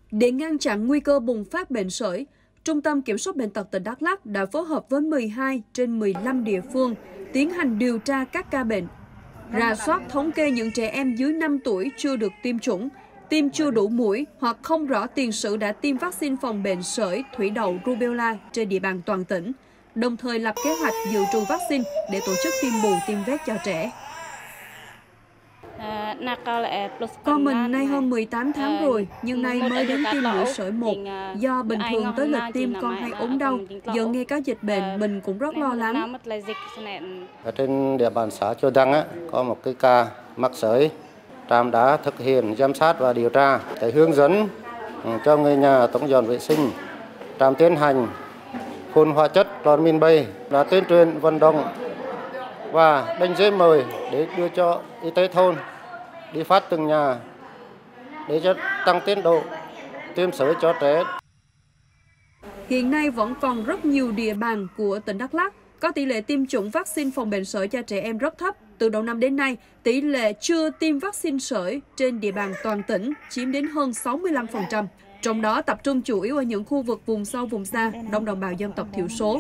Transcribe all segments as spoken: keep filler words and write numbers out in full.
Để ngăn chặn nguy cơ bùng phát bệnh sởi, Trung tâm Kiểm soát Bệnh tật tỉnh Đắk Lắk đã phối hợp với mười hai trên mười lăm địa phương tiến hành điều tra các ca bệnh, rà soát thống kê những trẻ em dưới năm tuổi chưa được tiêm chủng, tiêm chưa đủ mũi hoặc không rõ tiền sử đã tiêm vaccine phòng bệnh sởi, thủy đậu, rubella trên địa bàn toàn tỉnh, đồng thời lập kế hoạch dự trù vaccine để tổ chức tiêm bù tiêm vét cho trẻ. Con mình nay hơn mười tám tháng rồi, nhưng nay mới đến tiêm mũi sởi một. Do bình thường tới lịch tiêm con hay ốm đau, giờ nghe có dịch bệnh, mình cũng rất lo lắng. Ở trên địa bàn xã Chùa Đăng á, có một cái ca mắc sởi. Trạm đã thực hiện giám sát và điều tra, để hướng dẫn cho người nhà tổng dọn vệ sinh. Trạm tiến hành phun hóa chất cloramin B, đã tuyên truyền vận động và đánh giấy mời để đưa cho y tế thôn đi phát từng nhà để cho tăng tiến độ tiêm sởi cho trẻ. Hiện nay vẫn còn rất nhiều địa bàn của tỉnh Đắk Lắk có tỷ lệ tiêm chủng vaccine phòng bệnh sởi cho trẻ em rất thấp. Từ đầu năm đến nay, tỷ lệ chưa tiêm vaccine sởi trên địa bàn toàn tỉnh chiếm đến hơn sáu mươi lăm phần trăm. Trong đó tập trung chủ yếu ở những khu vực vùng sâu, vùng xa, đông đồng bào dân tộc thiểu số.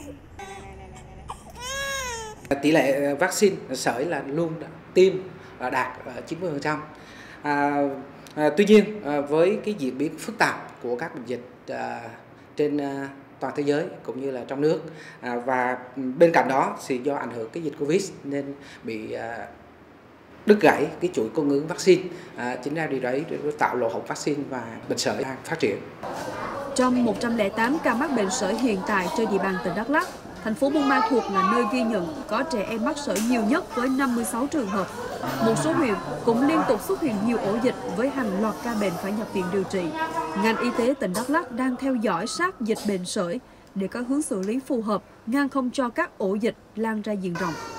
Tỷ lệ vaccine sởi là luôn tiêm đạt chín mươi phần trăm. À, à, tuy nhiên à, với cái diễn biến phức tạp của các bệnh dịch à, trên à, toàn thế giới cũng như là trong nước à, và bên cạnh đó thì do ảnh hưởng cái dịch Covid nên bị à, đứt gãy cái chuỗi cung ứng vaccine, à, chính ra điều đấy để tạo lỗ hổng vaccine và bệnh sởi đang phát triển. Trong một trăm lẻ tám ca mắc bệnh sởi hiện tại trên địa bàn tỉnh Đắk Lắk, thành phố Buôn Ma Thuột là nơi ghi nhận có trẻ em mắc sởi nhiều nhất với năm mươi sáu trường hợp. Một số huyện cũng liên tục xuất hiện nhiều ổ dịch với hàng loạt ca bệnh phải nhập viện điều trị. Ngành y tế tỉnh Đắk Lắk đang theo dõi sát dịch bệnh sởi để có hướng xử lý phù hợp, ngăn không cho các ổ dịch lan ra diện rộng.